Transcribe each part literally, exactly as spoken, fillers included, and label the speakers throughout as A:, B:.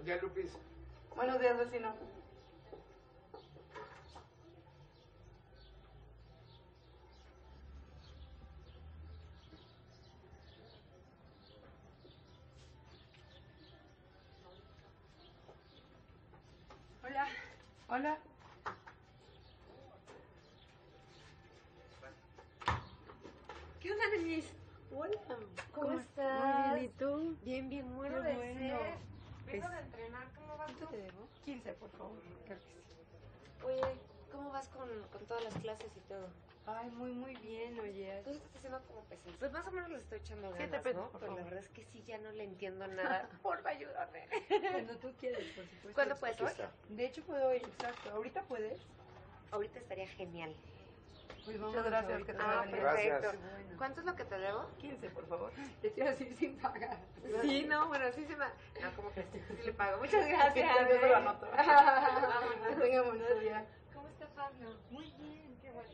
A: Buenos días, Lupis.
B: Buenos días, vecino. Hola. Hola.
C: ¿Qué onda, Denise?
B: Hola.
C: ¿Cómo,
B: ¿Cómo
C: estás?
B: Muy bien, ¿y tú?
C: Bien, bien, muero
B: Qué
C: de
B: bueno.
C: sed. Vengo
B: Pues,
C: de entrenar, ¿cómo vas
B: ¿Cuánto
C: tú?
B: te debo? quince, por favor. Claro que sí.
C: Oye, ¿cómo vas con, con todas las clases y todo?
B: Ay, muy, muy bien, oye.
C: Tú estás haciendo como pesado. Pues más o menos le estoy echando ganas,
B: Siete pesos,
C: ¿no?
B: por
C: Pero la
B: favor.
C: verdad es que sí, ya no le entiendo nada. Porfa, ayúdame.
B: Cuando tú quieres, por supuesto.
C: ¿Cuándo puedes?
A: Aquí
C: ¿Hoy?
A: está.
B: De hecho, puedo ir, exacto. ¿Ahorita puedes?
C: Ahorita estaría genial.
B: Pues vamos
D: Muchas gracias,
B: ahorita.
D: que te
C: Ah,
D: vaya bien.
C: perfecto.
A: Gracias.
B: Bueno.
C: ¿Cuánto es lo que te debo?
B: quince, por favor. Te quiero decir sin pagar.
C: Sí, no, bueno, sí se me... No, ¿cómo crees? Sí le pago. Muchas gracias.
B: Yo se lo anoto.
C: Vámonos.
B: Que tenga bonito día.
C: ¿Cómo está Pablo?
B: Muy bien, qué bueno.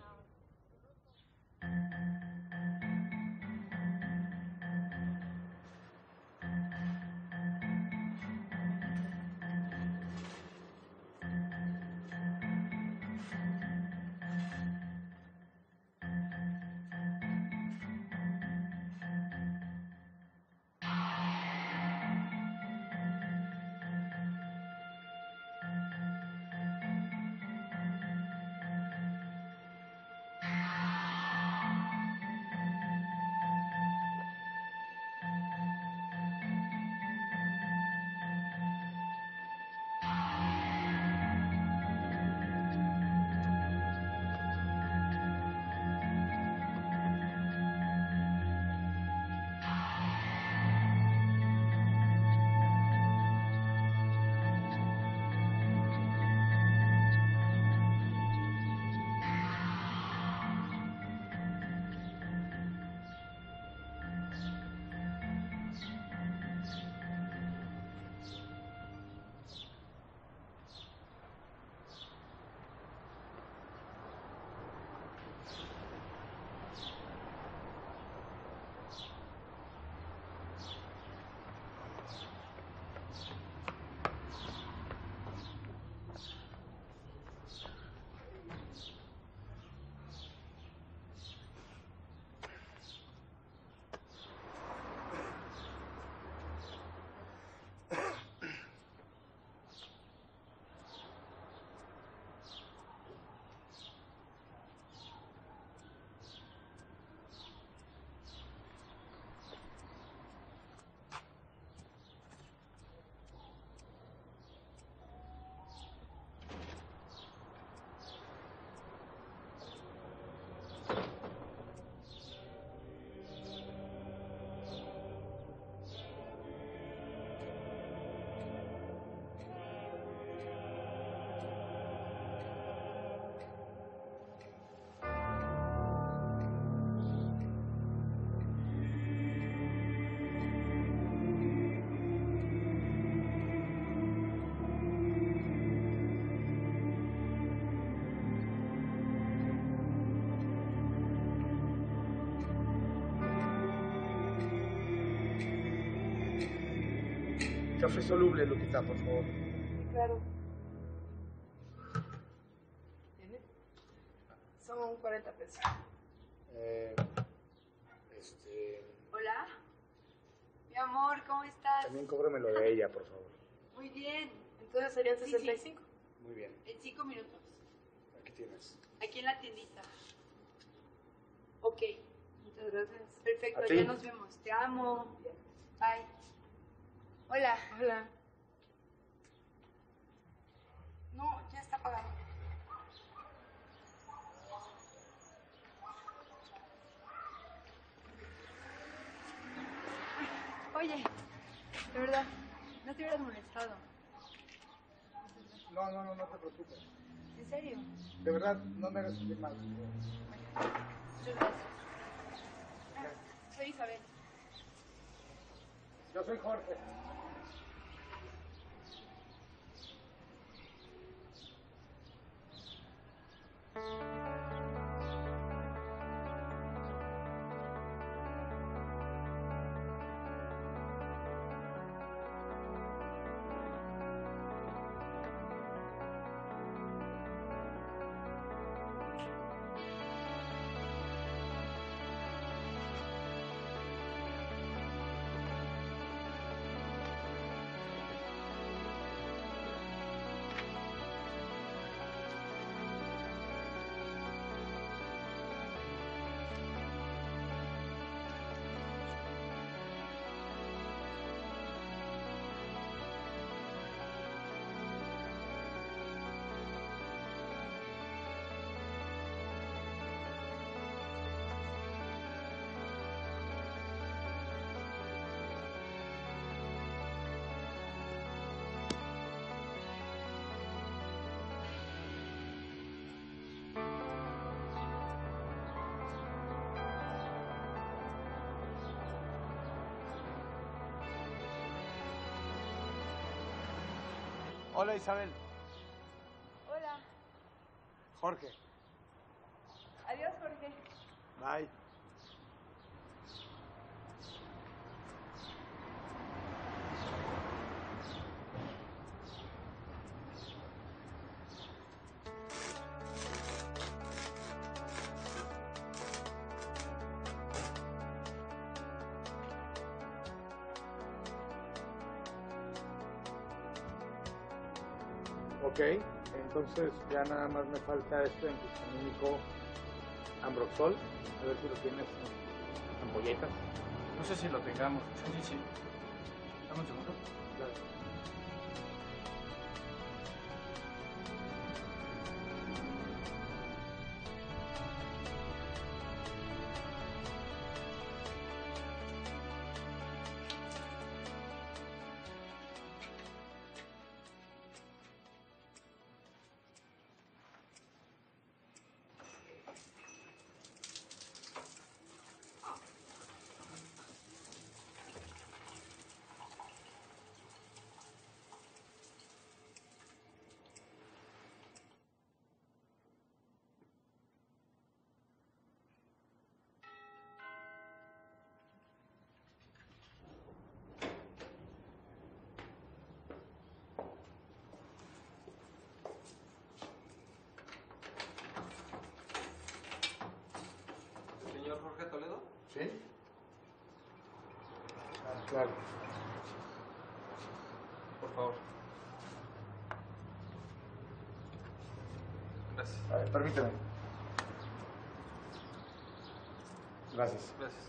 A: Café soluble, Lupita, por favor.
B: Claro. ¿Tiene? Son cuarenta pesos.
A: Eh, este...
B: Hola. Mi amor, ¿cómo estás?
A: También cóbrame lo de ella, por favor.
B: Muy bien. Entonces serían
C: Sí,
B: sesenta y cinco.
A: Muy bien.
B: En cinco minutos.
A: Aquí tienes.
B: Aquí en la tiendita. Ok. Muchas gracias. Perfecto,
A: A ti.
B: ya nos vemos. Te amo. Bye. Hola. Hola. No, ya está pagado. Oye, de verdad, no te hubieras molestado.
A: No, no, no, no te preocupes.
B: ¿En serio?
A: De verdad, no me hagas sentir mal.
B: Muchas gracias. Ah, soy Isabel.
A: Yo soy Jorge. Hola, Isabel.
B: Hola.
A: Jorge.
B: Adiós, Jorge.
A: Bye. Ok, entonces ya nada más me falta este antihistamínico Ambroxol, a ver si lo tienes en ampolletas.
D: No sé si lo tengamos. Sí, sí, sí. Dame un segundo.
A: Claro.
E: ¿Señor Jorge Toledo?
A: ¿Sí? Ah, claro.
E: Por favor. Gracias.
A: A ver, permíteme. Gracias.
E: Gracias.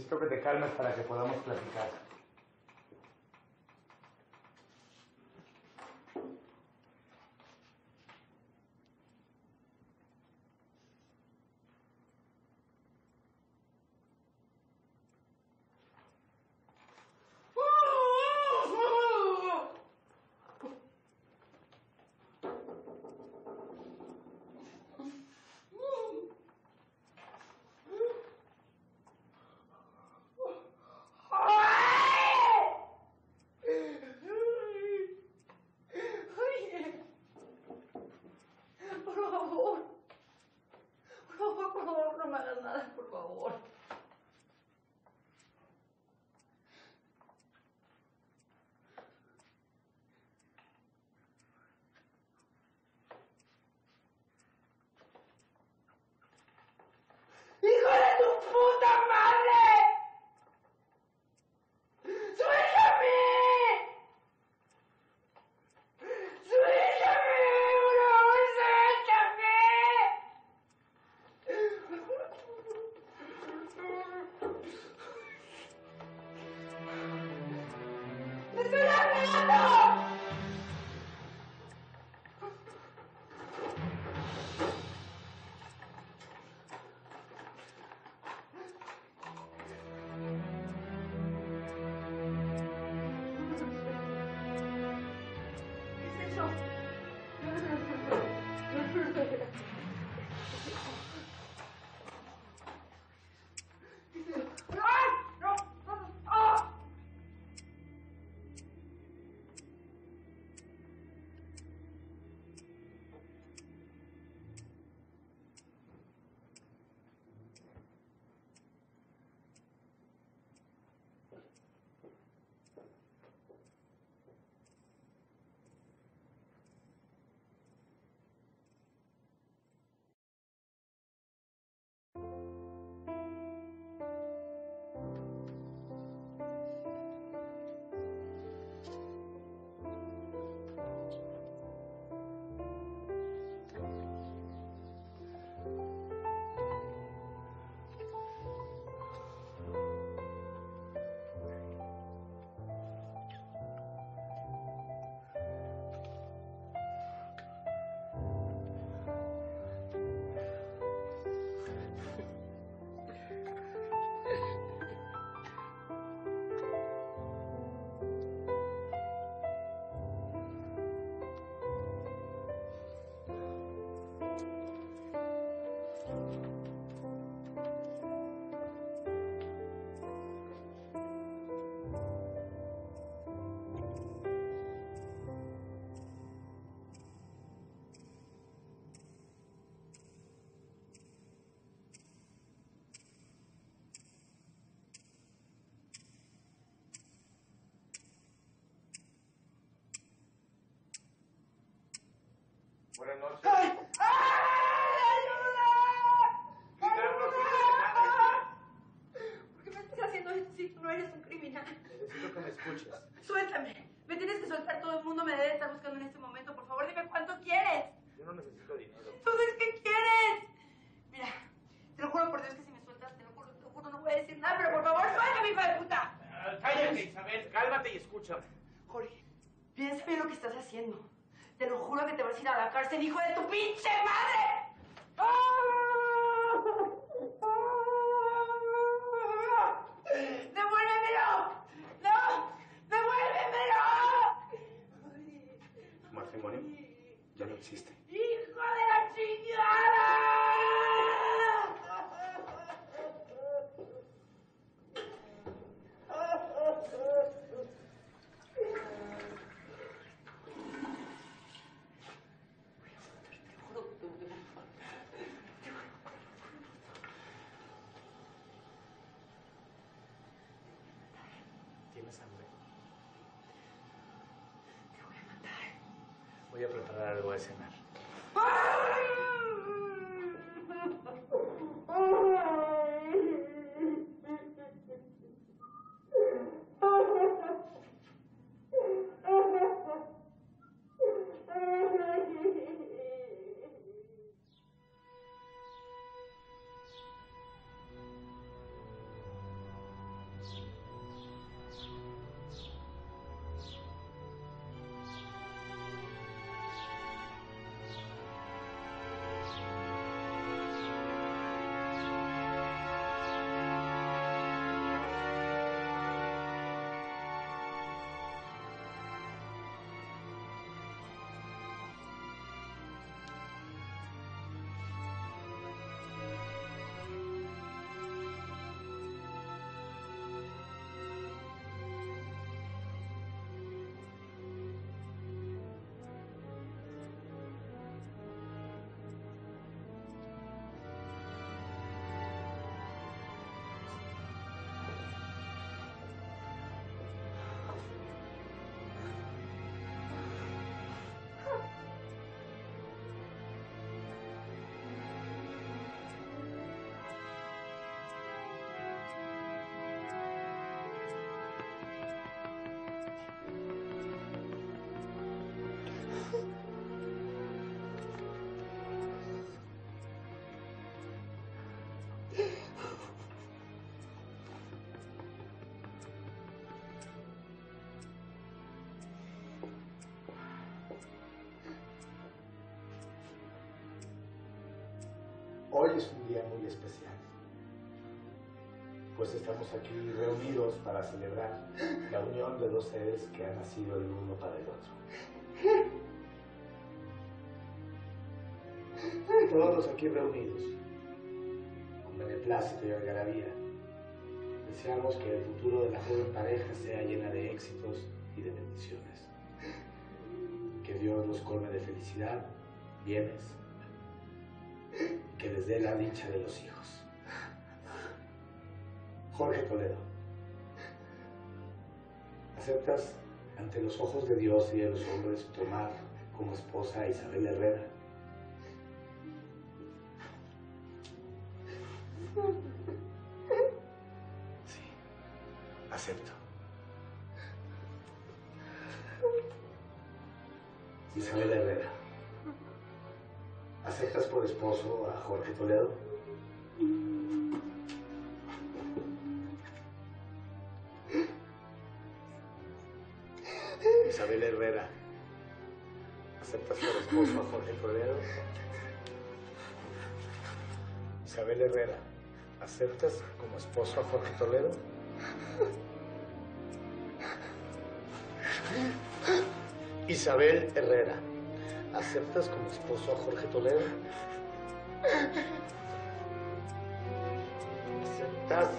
A: necesito que te calmes para que podamos platicar. Buenas noches. ¡Ay! ¡Ay! ¡Ayuda!
B: ¿Por qué me estás haciendo esto si tú no eres un criminal?
A: Necesito que me escuches.
B: Suéltame. Me tienes que soltar. Todo el mundo me debe estar buscando en este momento. Por favor, dime cuánto quieres.
A: Yo no necesito dinero.
B: Entonces, ¿qué quieres? Mira, te lo juro por Dios que si me sueltas, te lo juro, te lo juro, no voy a decir nada, pero por favor, suéltame, hijo de puta.
A: Uh, cállate, Isabel. Cálmate y escúchame.
B: Jorge, piensa bien lo que estás haciendo. Te lo juro que te vas a ir a la cárcel, hijo de tu pinche madre. ¡Devuélvemelo! ¡No! ¡Devuélvemelo!
A: Tu matrimonio ya no existe.
B: ¡Hijo de la chingada!
A: ¿Tienes hambre? Te voy a matar. Voy a preparar algo de cenar.
E: Hoy es un día muy especial, pues estamos aquí reunidos para celebrar la unión de dos seres que han nacido el uno para el otro. Todos los aquí reunidos, con beneplácito y algarabía, deseamos que el futuro de la joven pareja sea llena de éxitos y de bendiciones. Que Dios los colme de felicidad, bienes, que les dé la dicha de los hijos. Jorge Toledo, ¿aceptas ante los ojos de Dios y de los hombres tomar como esposa a Isabel Herrera? Sí, acepto. Isabel Herrera, ¿aceptas por esposo a Jorge Toledo? Isabel Herrera, ¿aceptas por esposo a Jorge Toledo? Isabel Herrera, ¿aceptas como esposo a Jorge Toledo? Isabel Herrera, ¿aceptas como esposo a Jorge Toledo? ¿Aceptas?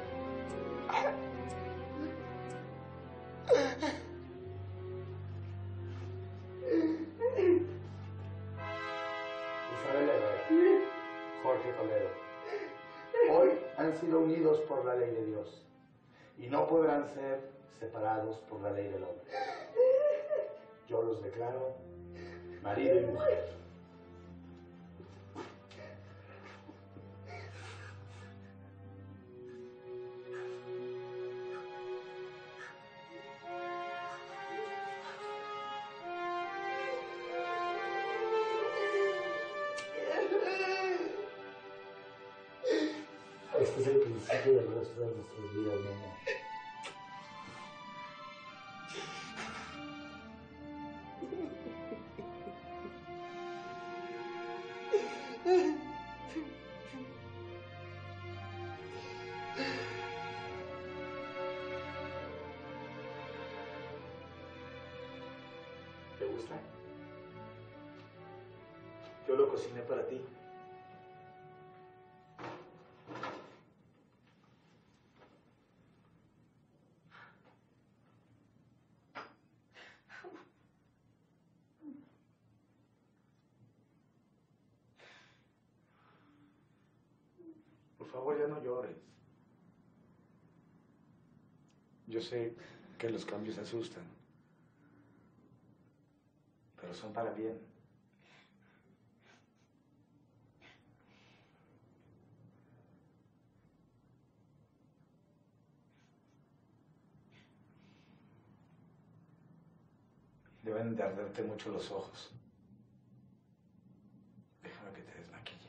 E: Isabel Herrera, Jorge Toledo, hoy han sido unidos por la ley de Dios y no podrán ser separados por la ley del hombre. Yo los declaro marido y mujer. Este es el principio del resto de nuestras vidas, mi amor. ¿Te gusta? Yo lo cociné para ti. Por favor, ya no llores. Yo sé que los cambios asustan, pero son para bien. Deben de arderte mucho los ojos. Déjame que te desmaquille.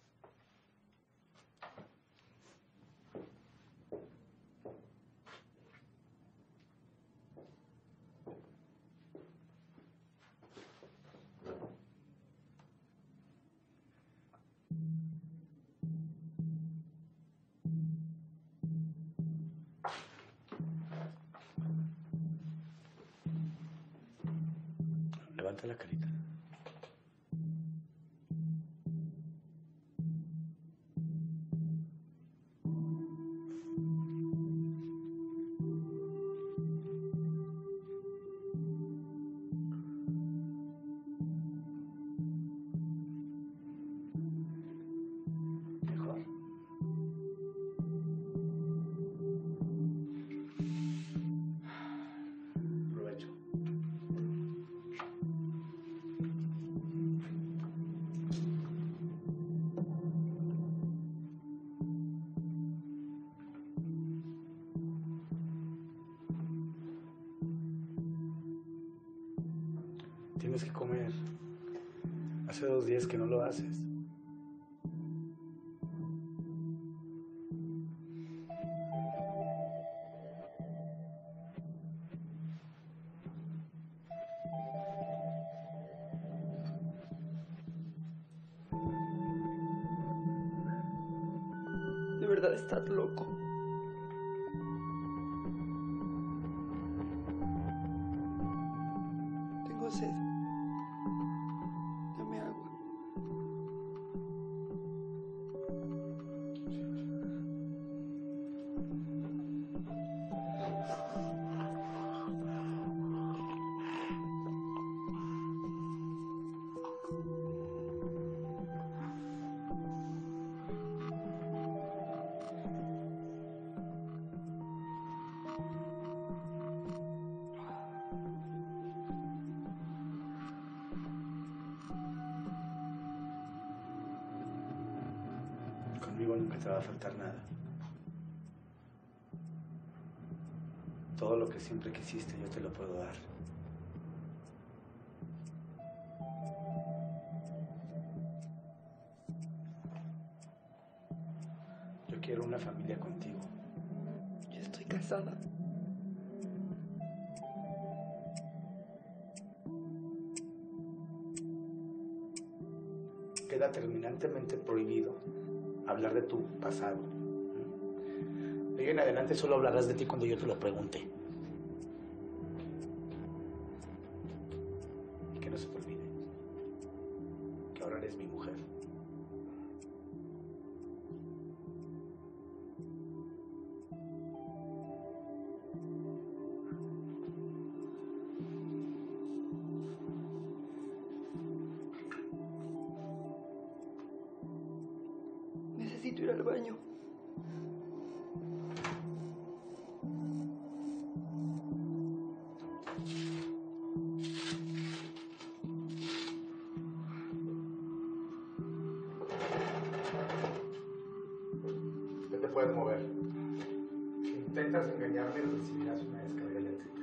E: Levanta la carita. Mejor. Provecho. Tienes que comer. Hace dos días que no lo haces.
F: verdad estás loco. Tengo sed. Dame agua.
E: Conmigo nunca te va a faltar nada. Todo lo que siempre quisiste yo te lo puedo dar. Yo quiero una familia contigo.
F: Yo estoy casada.
E: Queda terminantemente prohibido hablar de tu pasado. De hoy en adelante solo hablarás de ti cuando yo te lo pregunte. Y que no se te olvide que ahora eres mi mujer.
F: Necesito ir al baño.
E: No te puedes mover. Si intentas engañarme, recibirás una descarga eléctrica.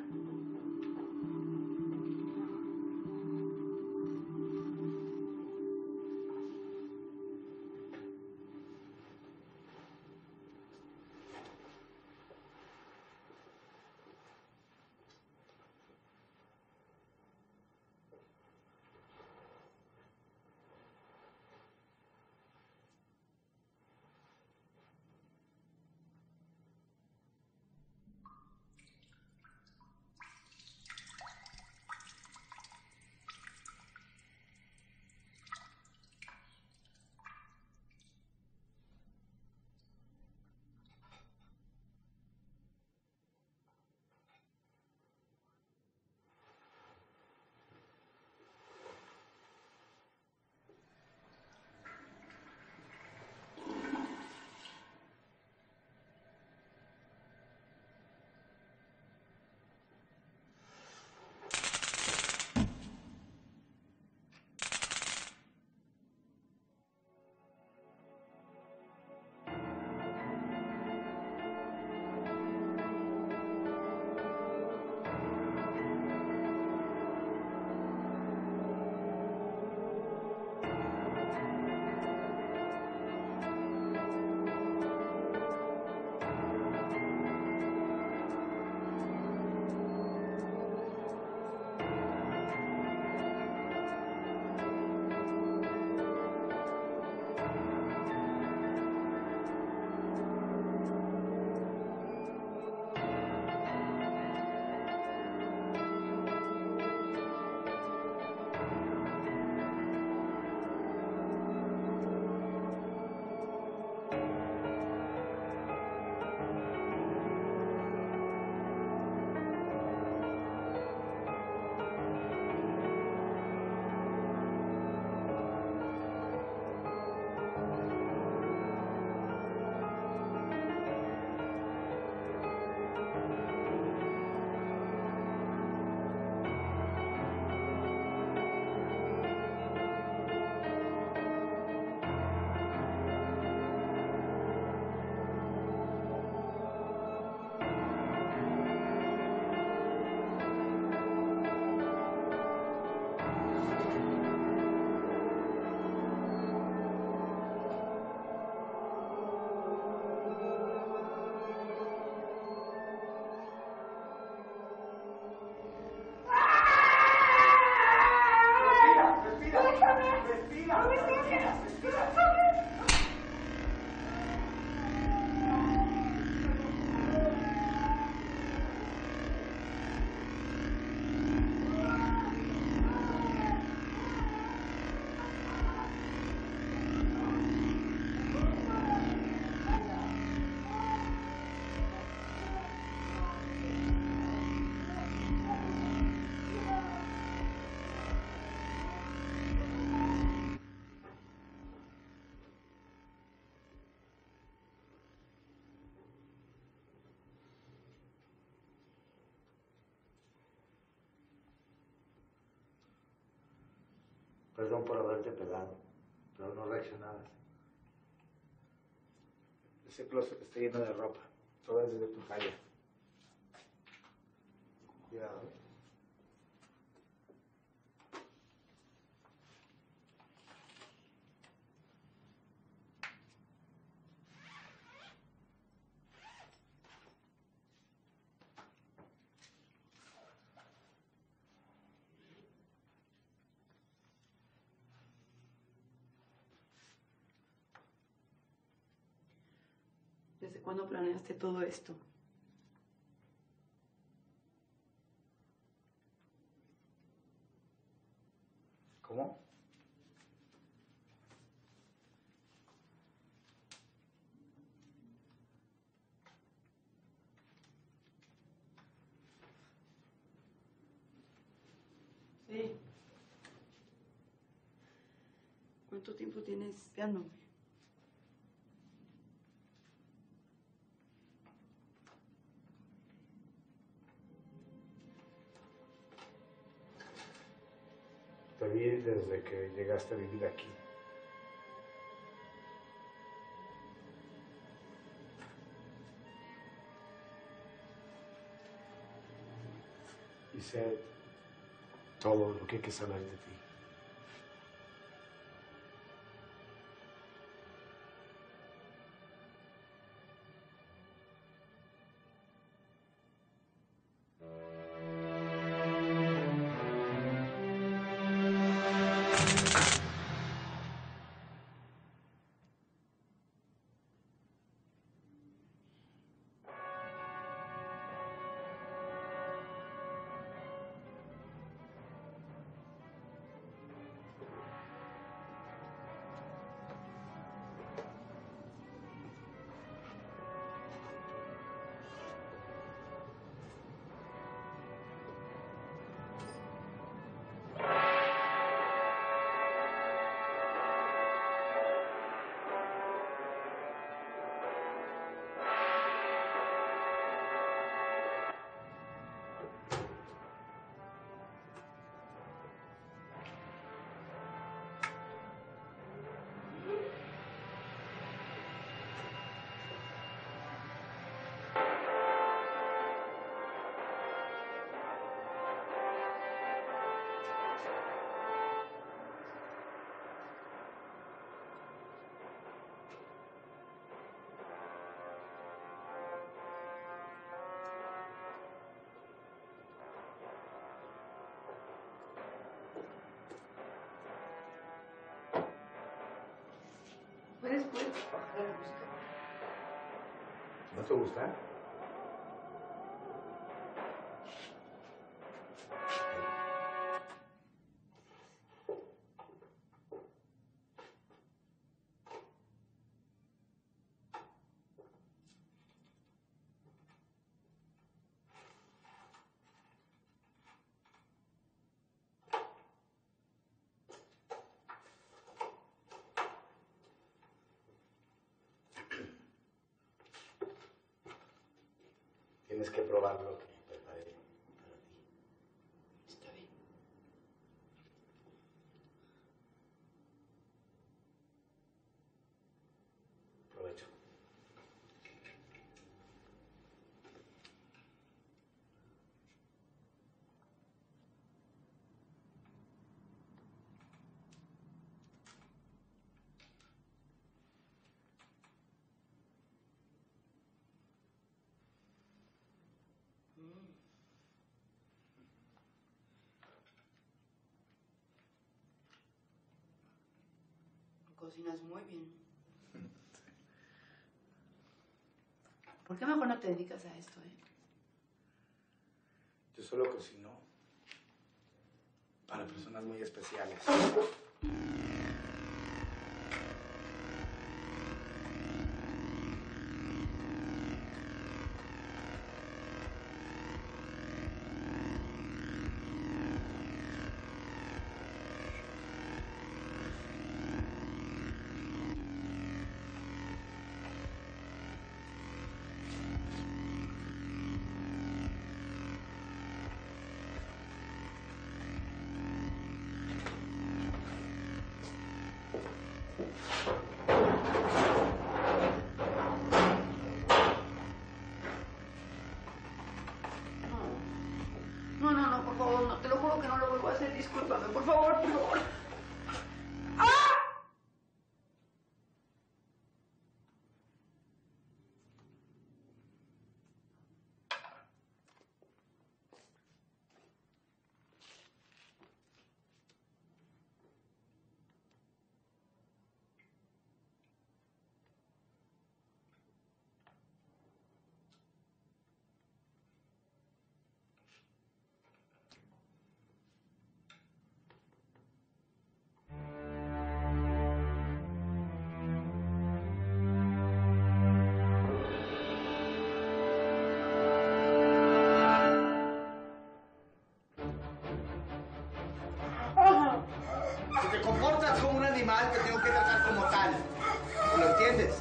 E: Perdón por haberte pegado, pero no reaccionabas. Ese closet está lleno de ropa. Toda es de tu talla. Cuidado, ¿eh?
F: ¿Desde cuándo planeaste todo esto?
E: ¿Cómo?
F: Sí. ¿Cuánto tiempo tienes espiándome?
E: Te vi desde que llegaste a vivir aquí. Y sé todo lo que hay que saber de ti.
F: ¿Puedes, puedes bajar la música?
E: ¿No te gusta? Tienes que probar lo que preparé para ti.
F: Está bien.
E: Provecho.
F: Cocinas muy bien. ¿Por qué mejor no te dedicas a esto, eh?
E: Yo solo cocino para personas muy especiales.
F: No, no, no, por favor, no. Te lo juro que no lo vuelvo a hacer. Discúlpame, por favor, por favor.
G: Si te comportas como un animal, te tengo que tratar como tal. ¿Lo entiendes?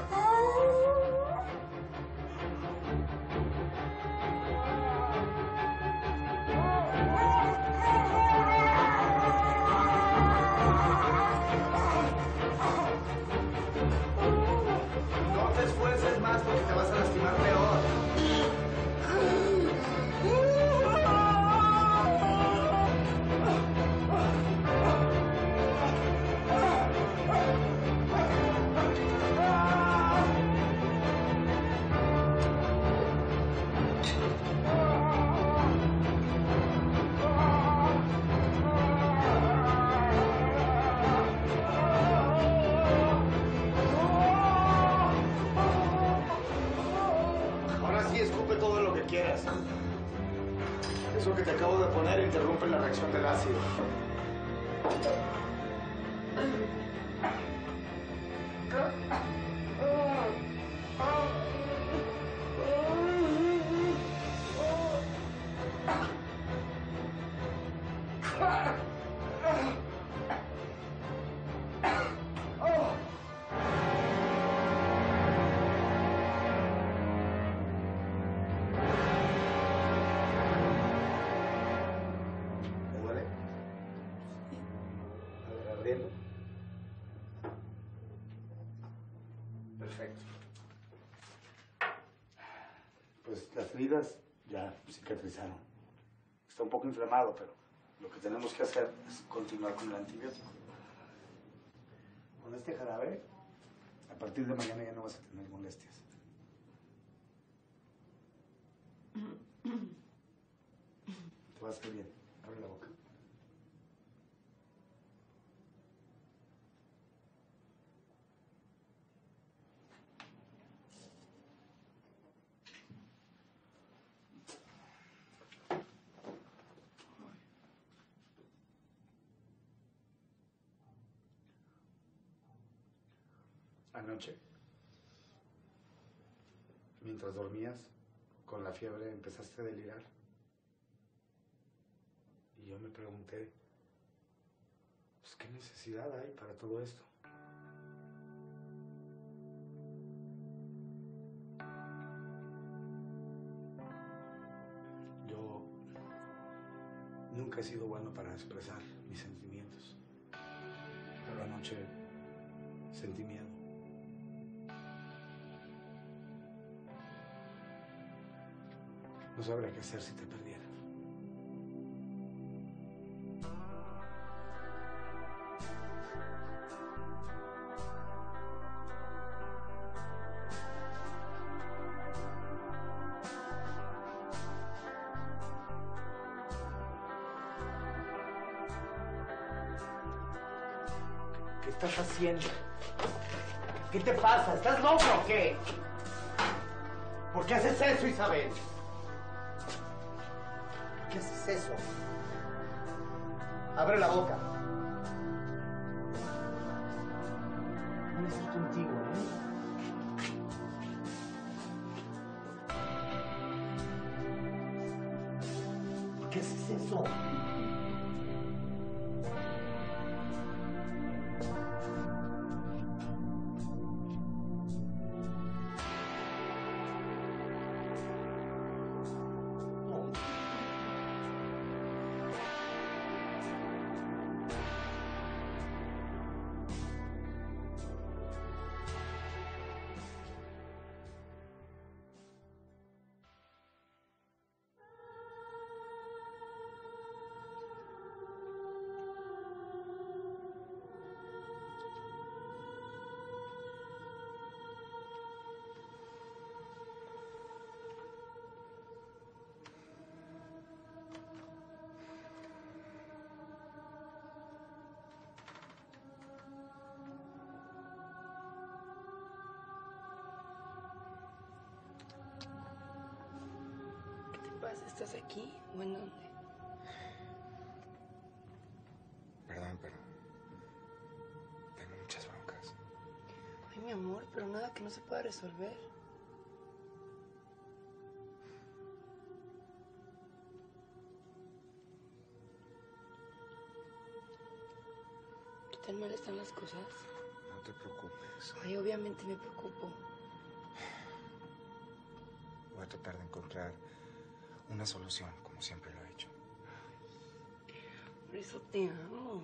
G: No te esfuerces más porque te vas a lastimar peor. Eso que te acabo de poner interrumpe la reacción del ácido. Perfecto. Pues las heridas ya cicatrizaron. Está un poco inflamado, pero lo que tenemos que hacer es continuar con el antibiótico. Con este jarabe, a partir de mañana ya no vas a tener molestias. Te vas a hacer bien. Abre la boca. Anoche, mientras dormías, con la fiebre empezaste a delirar. Y yo me pregunté, pues, ¿qué necesidad hay para todo esto? Yo nunca he sido bueno para expresar mis sentimientos, pero anoche sentí miedo. No sabría qué hacer si te perdiera. ¿Qué estás haciendo? ¿Qué te pasa? ¿Estás loco o qué? ¿Por qué haces eso, Isabel? ¿Qué haces eso? Abre la boca. Voy a estar contigo, ¿eh? ¿Por qué haces eso?
F: estás? ¿Estás aquí o en dónde?
H: Perdón, pero tengo muchas broncas.
F: Ay, mi amor, pero nada que no se pueda resolver. ¿Qué tan mal están las cosas?
H: No te preocupes.
F: Ay, obviamente me preocupo.
H: Voy a tratar de encontrar una solución, como siempre lo he hecho.
F: Por eso te amo.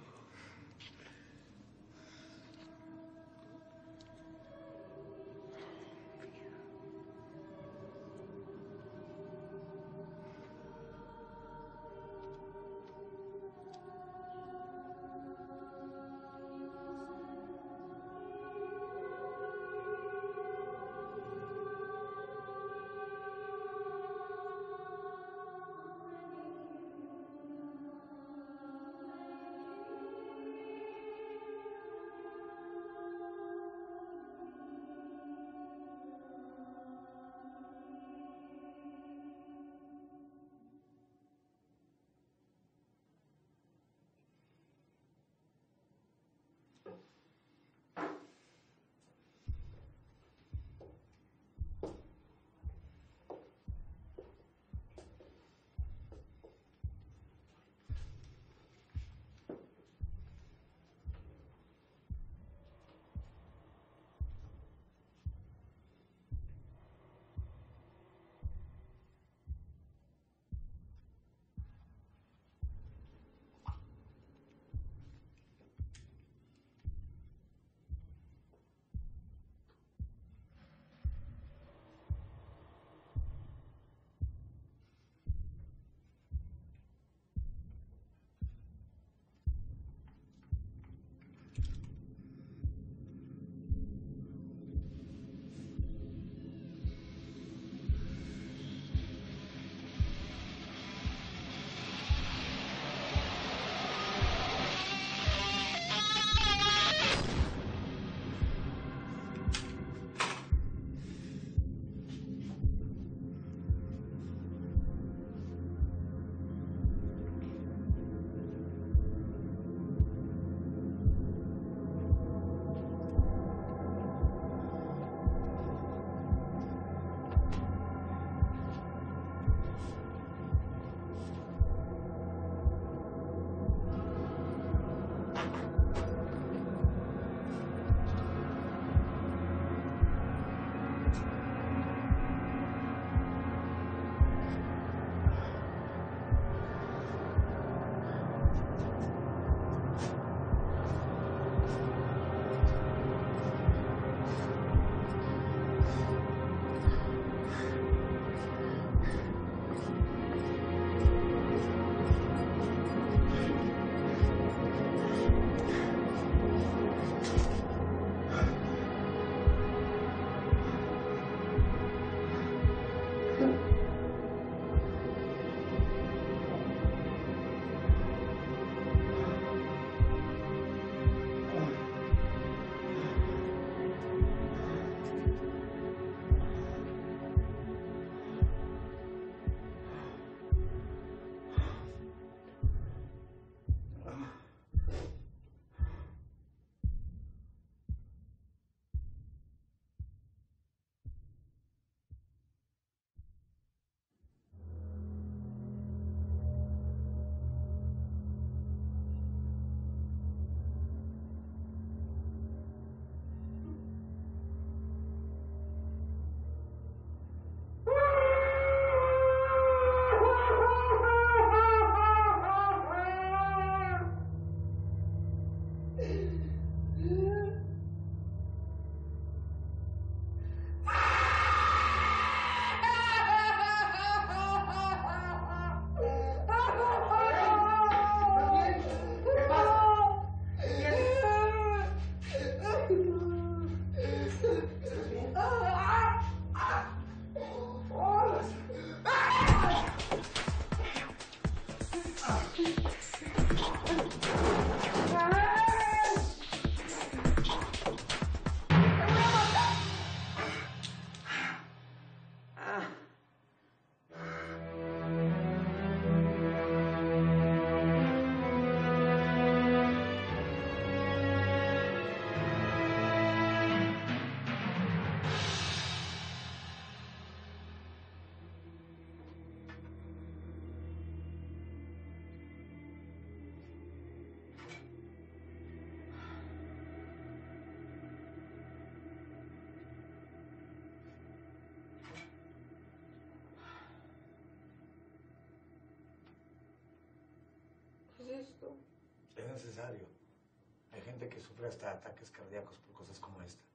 G: necesario. Hay gente que sufre hasta ataques cardíacos por cosas como esta.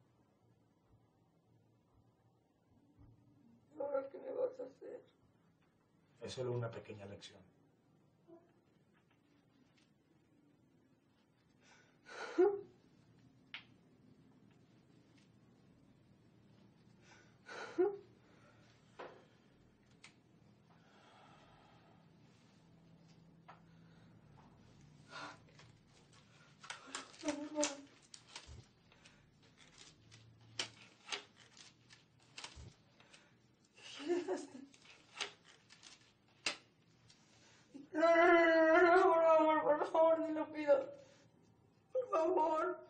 B: ¿Ahora qué me vas a hacer?
G: Es solo una pequeña lección.
B: No, no, no, no, no, por favor, por favor, te lo pido. Por favor.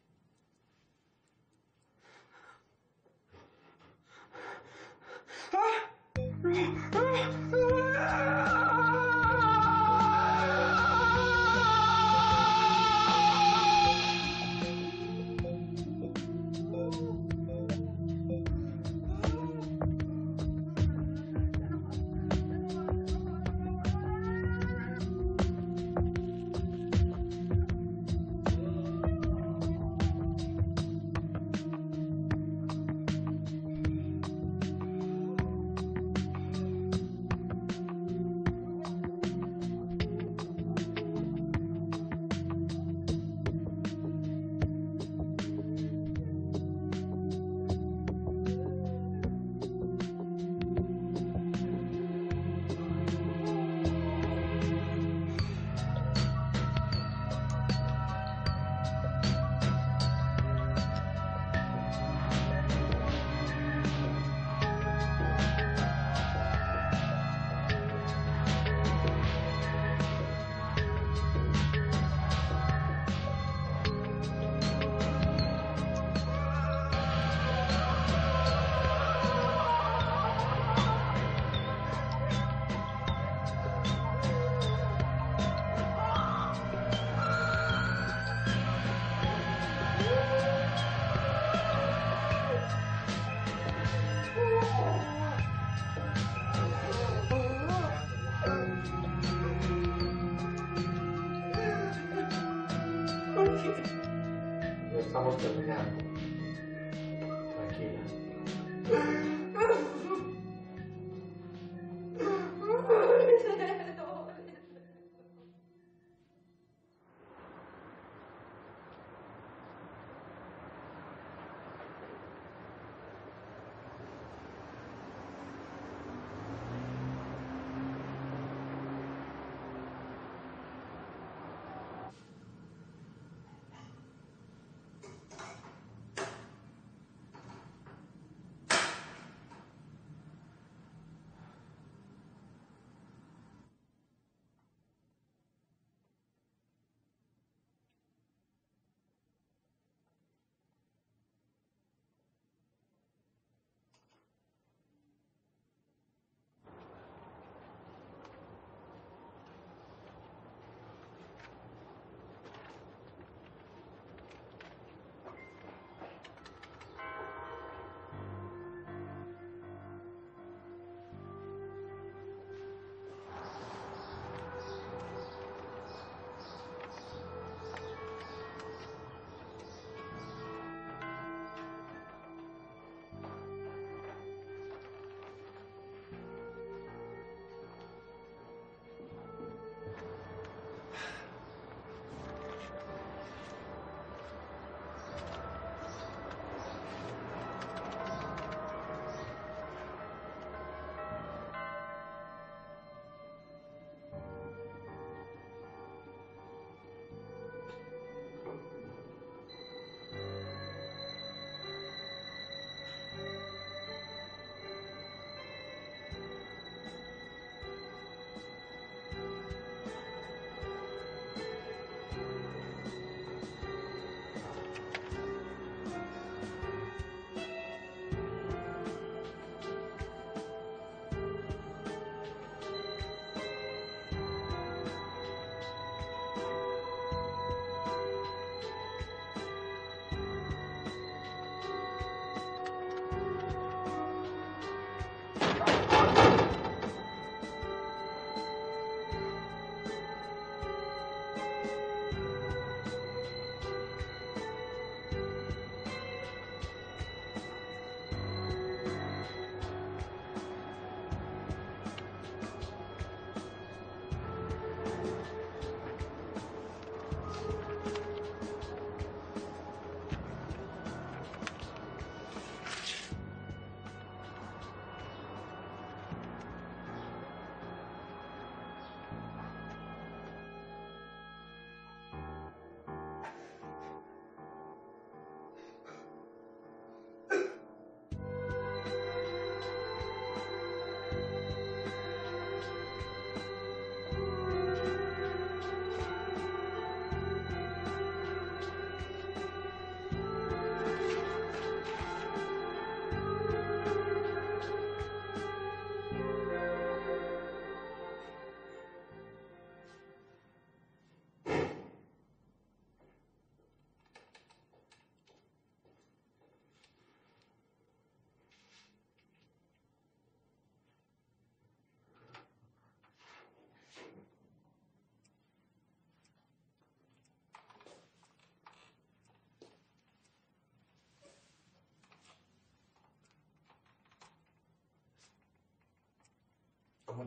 E: No estamos terminando. Tranquila.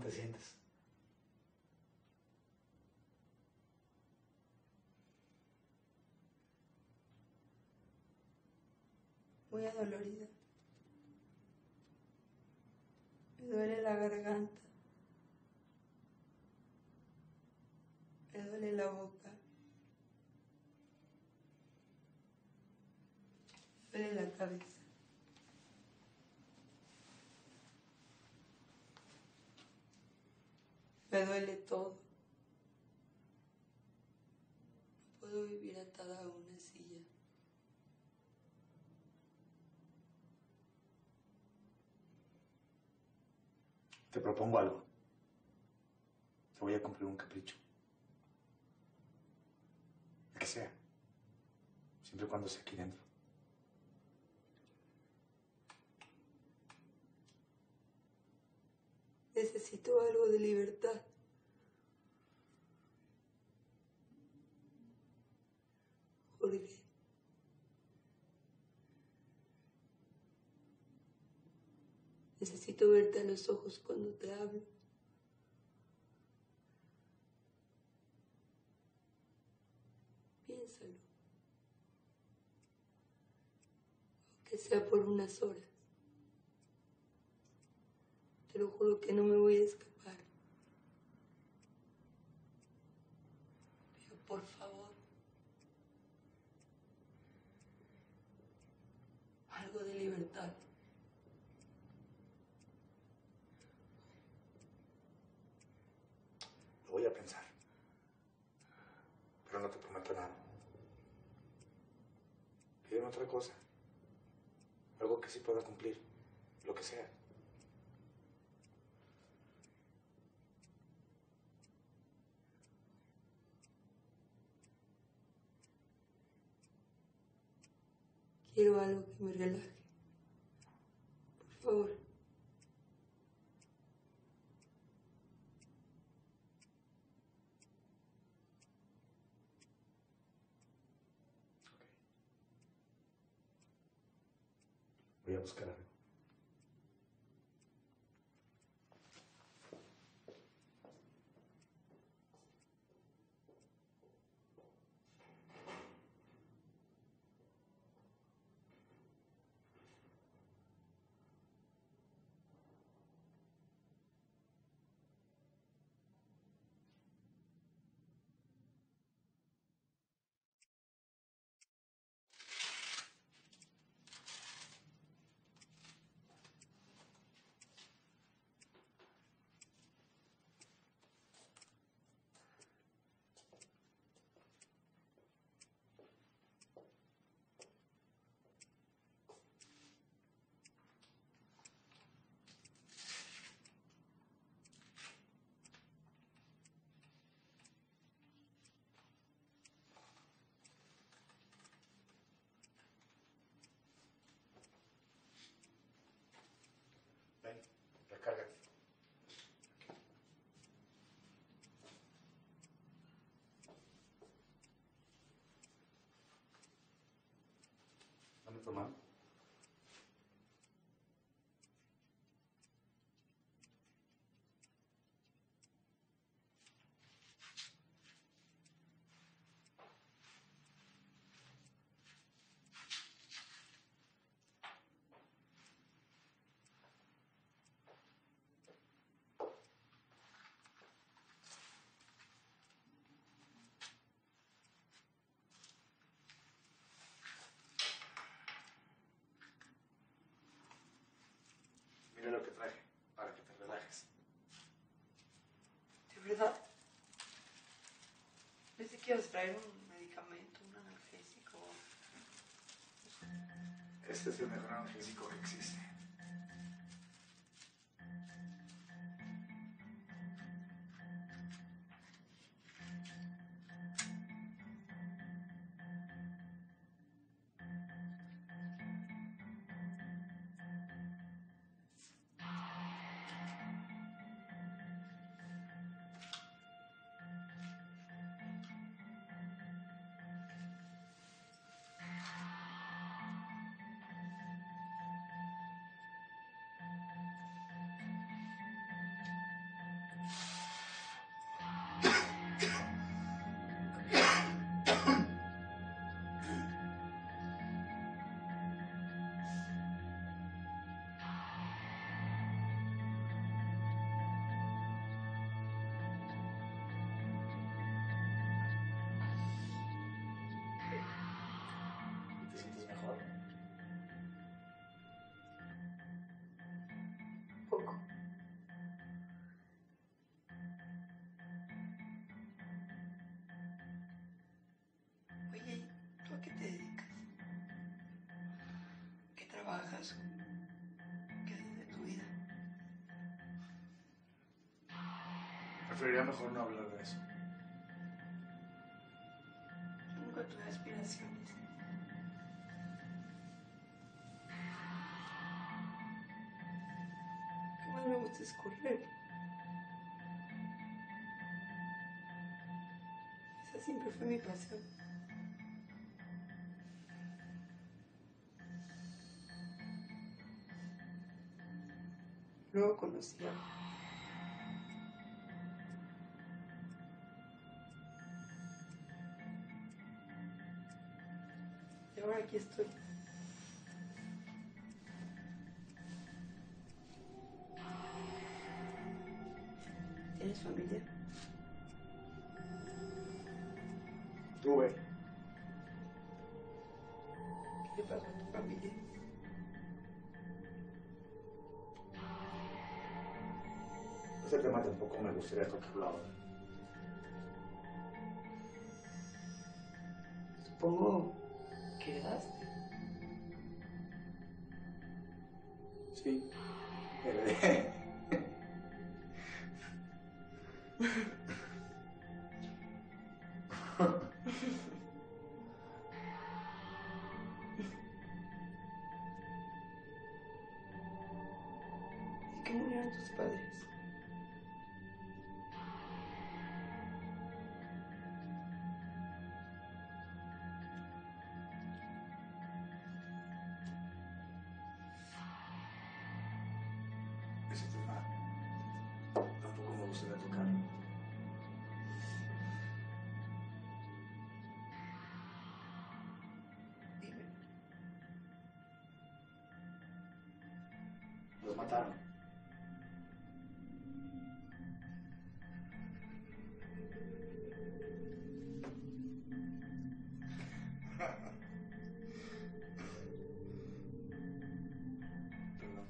G: te sientes?
F: Muy adolorida. Me duele la garganta. Me duele la boca. Me duele la cabeza. Me duele todo. No puedo vivir atada a una silla.
G: Te propongo algo. Te voy a cumplir un capricho. El que sea. Siempre y cuando sea aquí dentro.
F: Necesito algo de libertad. Jorge. Necesito verte a los ojos cuando te hablo. Piénsalo. Aunque sea por unas horas. Te lo juro que no me voy a escapar. Pero por favor, algo de libertad.
G: Lo voy a pensar. Pero no te prometo nada. Pídeme otra cosa. Algo que sí pueda cumplir. Lo que sea.
F: Quiero algo que me relaje. Por favor.
G: Voy a buscar algo. Ven, recárgate. Dame tu mano. Mira lo que traje, para que te relajes.
F: ¿De verdad? Pensé que ibas a traer un medicamento, un analgésico.
G: Este es el mejor analgésico que existe.
F: pasó? ¿Qué hay de tu vida?
G: Preferiría mejor no hablar de eso.
F: Nunca tuve aspiraciones. Lo que más me gusta es correr. Esa siempre fue mi pasión. Luego conocí a... Y ahora aquí estoy. ¿Tienes familia?
G: Tuve.
F: ¿Qué le pasó a tu familia?
G: Ese tema tampoco me gustaría tocarlo ahora.
F: Supongo que heredaste.
G: Sí, heredé.
F: ¿De qué murieron tus padres?
G: Ese tema tampoco me gustaría tocarlo.
F: Dime.
G: Los mataron. Perdón.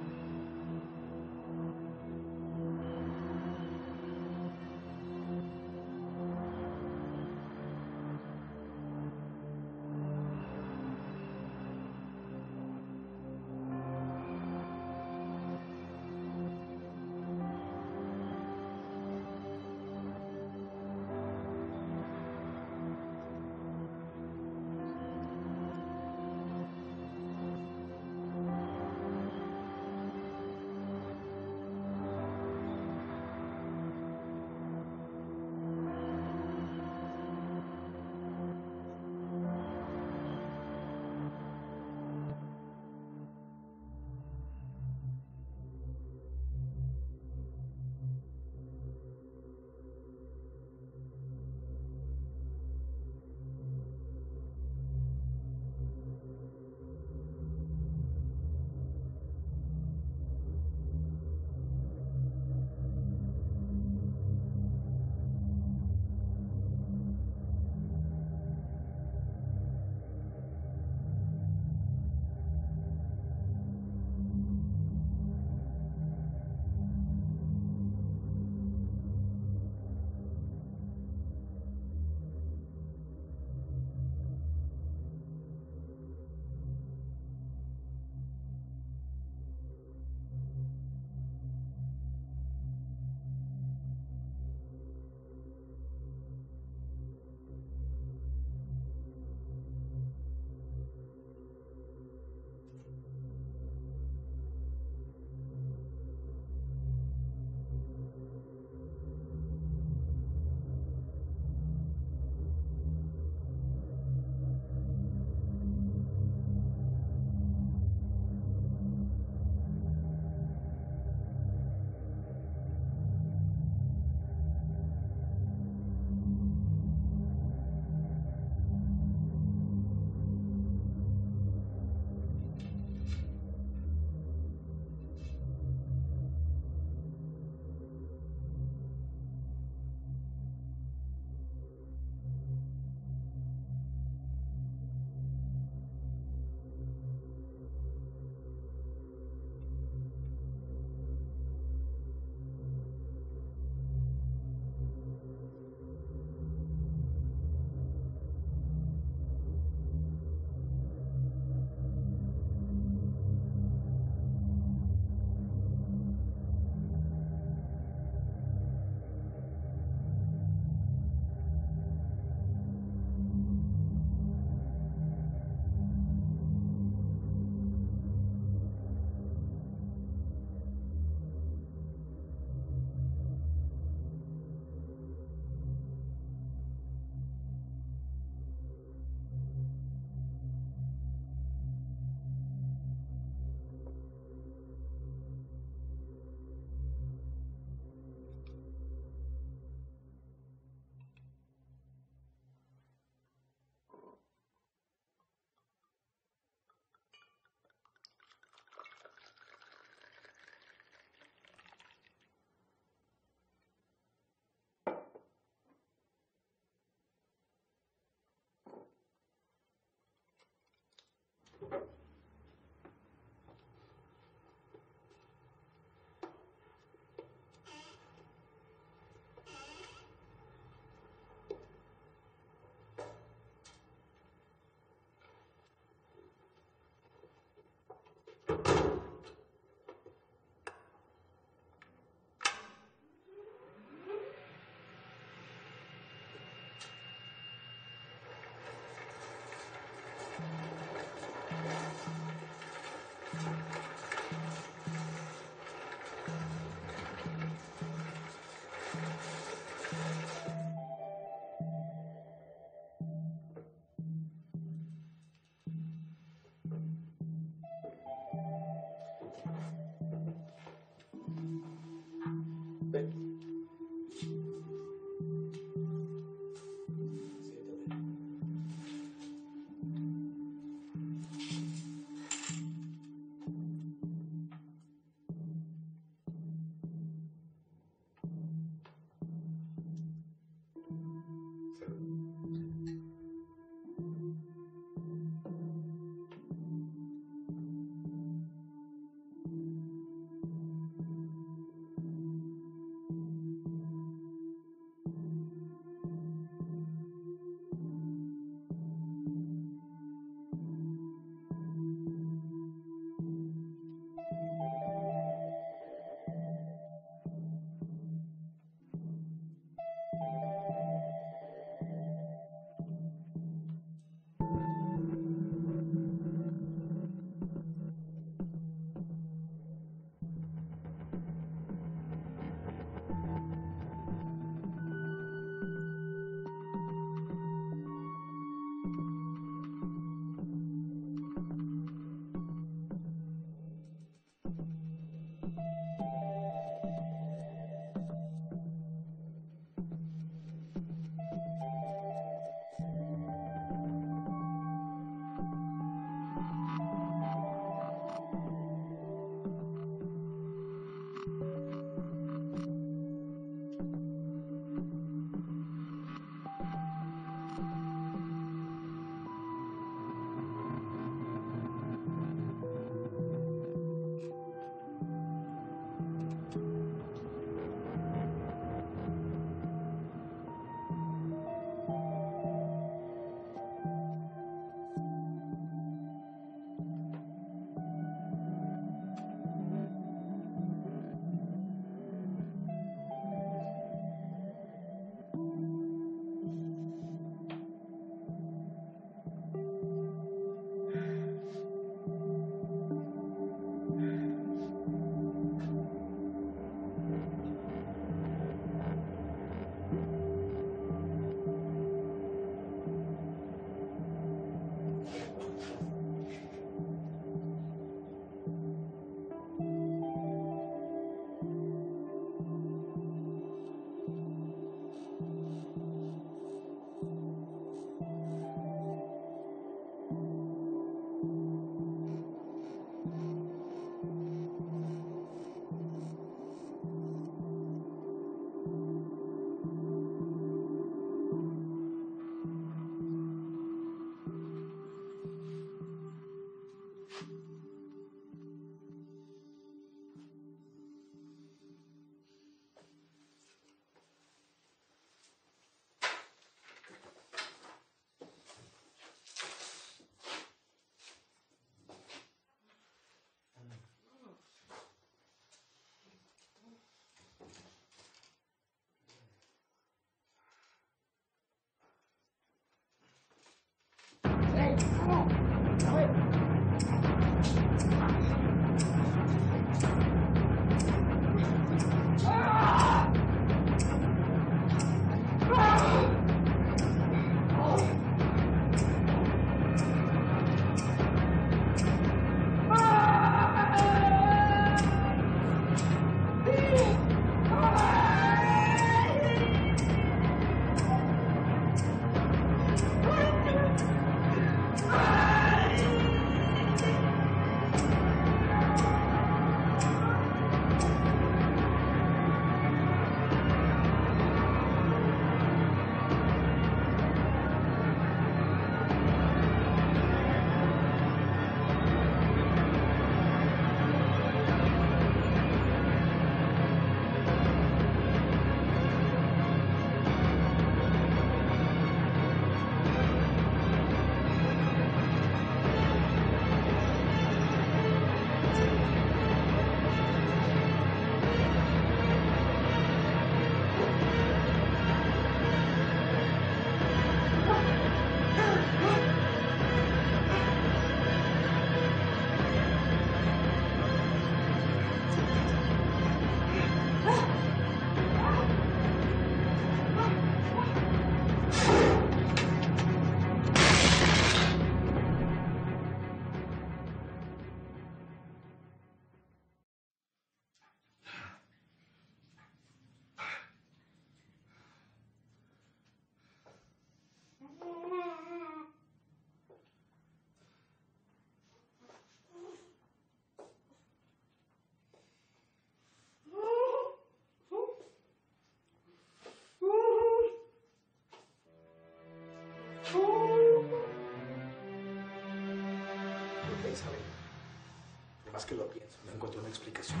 G: que lo pienso, no encuentro una explicación.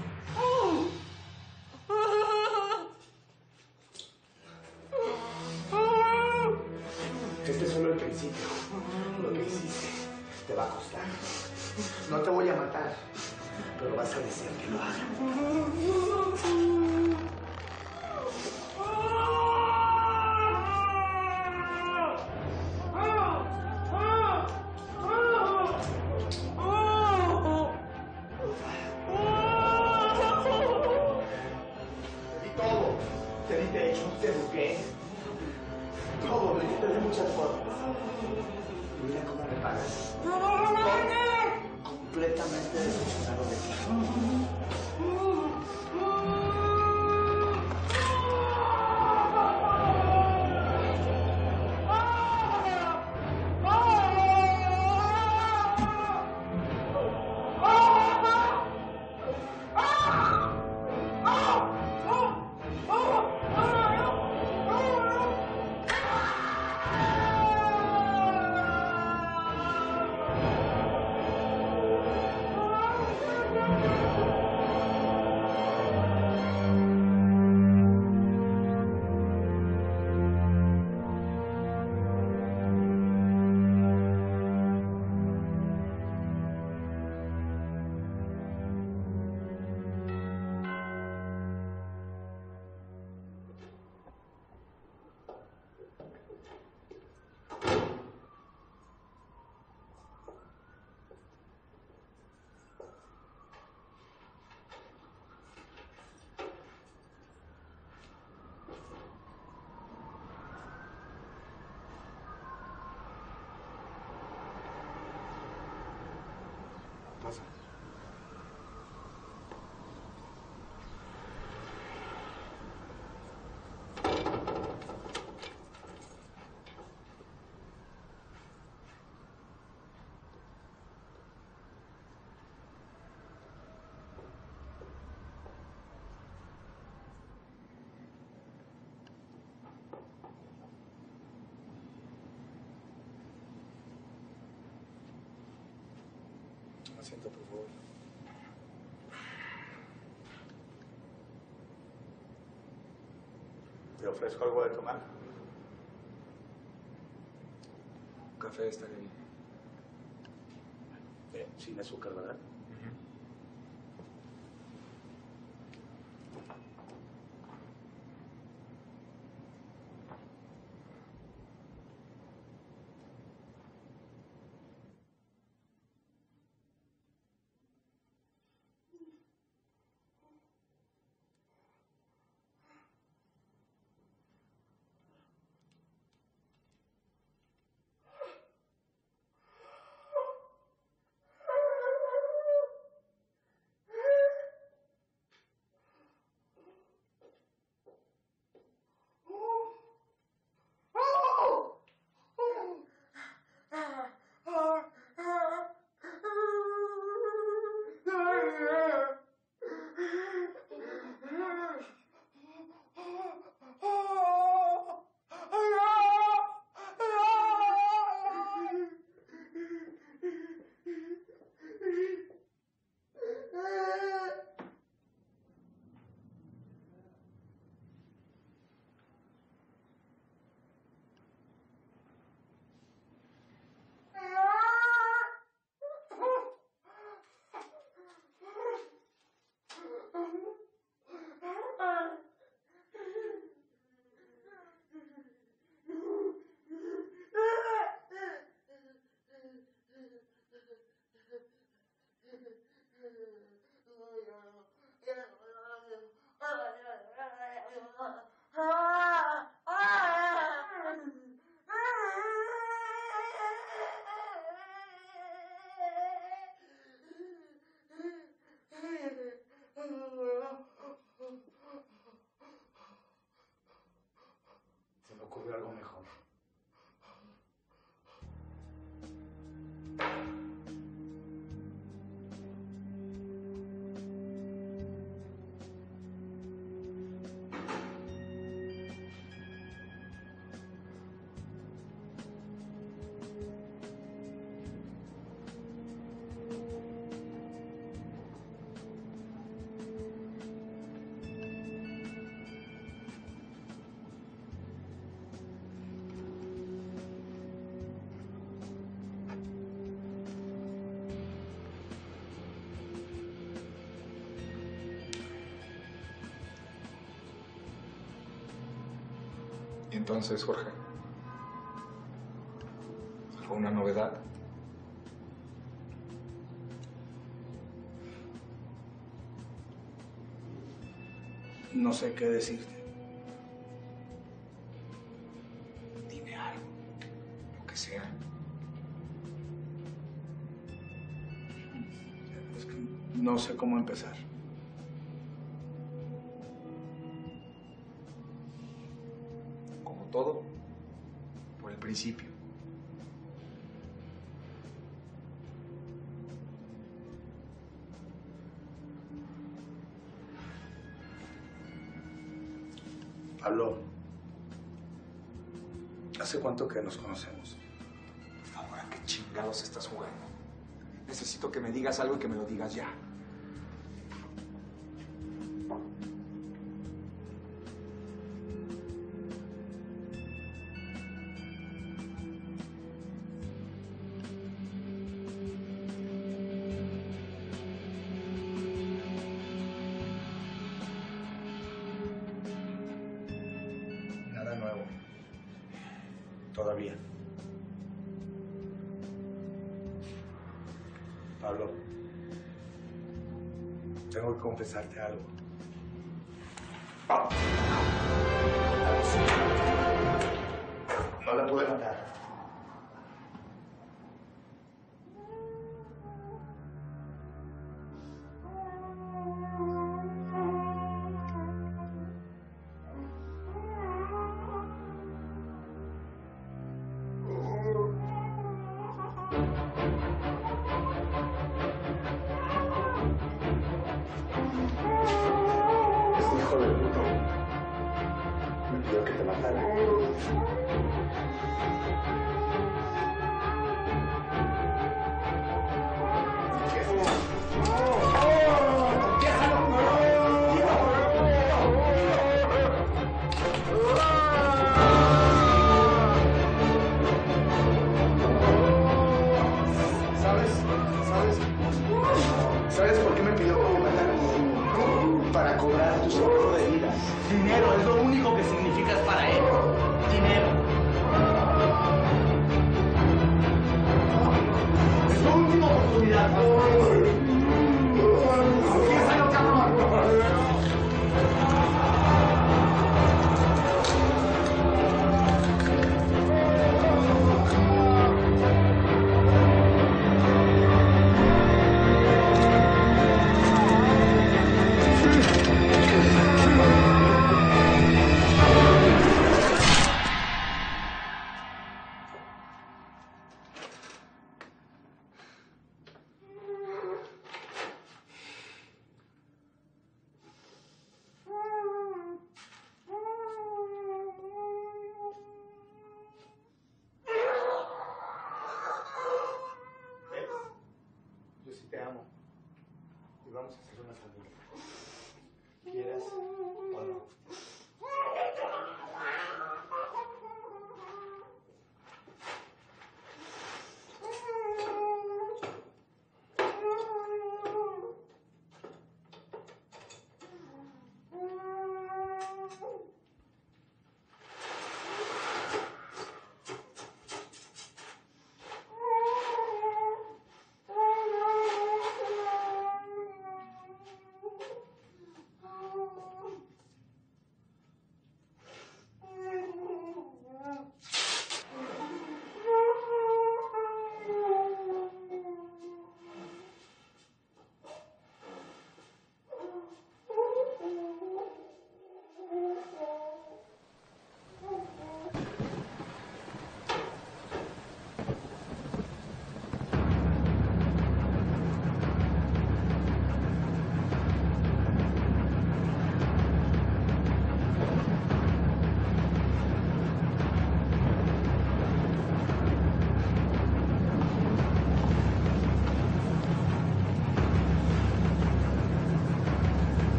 G: Este es solo el principio. Lo que hiciste te va a costar. No te voy a matar, pero vas a desear que lo haga. Te di todo. Te di techo, te eduqué. Todo, lo hiciste de muchas formas. Y mira cómo me pagas. Completamente decepcionado de ti. Pasa. Asiento, por favor. ¿Te ofrezco algo de tomar?
H: Un café estaría bien.
G: Eh, sin azúcar, ¿verdad? Se me ocurrió algo mejor.
H: ¿Y entonces, Jorge? ¿Alguna novedad?
G: No sé qué decirte.
H: Dime algo, lo que sea.
G: Es que no sé cómo empezar.
H: Como todo, por el principio.
G: Pablo, ¿hace cuánto que nos conocemos?
H: Por favor, ¿a qué chingados estás jugando? Necesito que me digas algo y que me lo digas ya.
G: Nada nuevo. Todavía. Pablo, tengo que confesarte algo. No la pude matar. Este hijo de puto me pidió que te matara. ¿Sabes? ¿Sabes? ¿Sabes por qué me pidió que te matara? Para cobrar tu seguro de vida. Dinero es lo único que significas para él. Dinero. Es tu última oportunidad. Piénsalo, cabrón.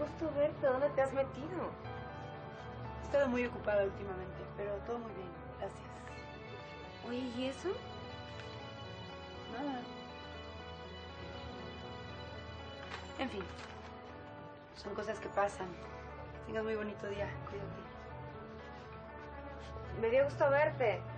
C: gusto verte. ¿Dónde te has metido?
F: He estado muy ocupada últimamente, pero todo muy bien. Gracias.
C: Oye, ¿y eso?
F: Nada. En fin. Son cosas que pasan. Tengas muy bonito día. Cuídate.
C: Me dio gusto verte.